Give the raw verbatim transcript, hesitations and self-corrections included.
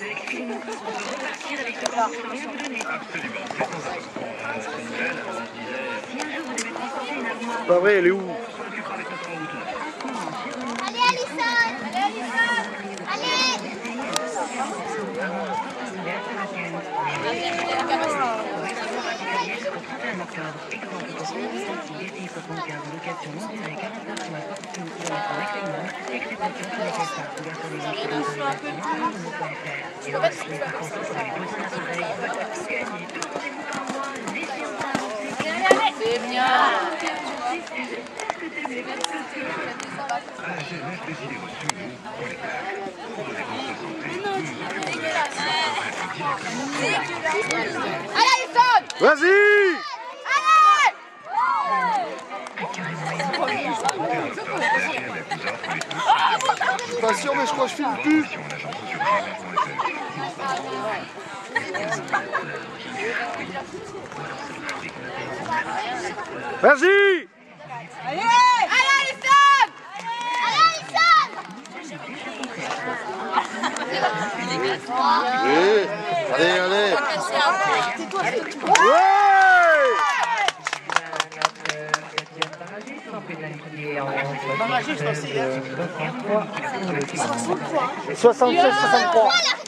Pas vrai, elle est où? Allez Alison! Allez Alison! Allez! C'est bien. Allez Alison! Vas-y! Allez! Je suis pas sûr, mais je crois que je filme plus. Vas-y! Allez! Allez Alison! Allez Alison! Oui. Allez, allez! Ouais! soixante-seize soixante-trois.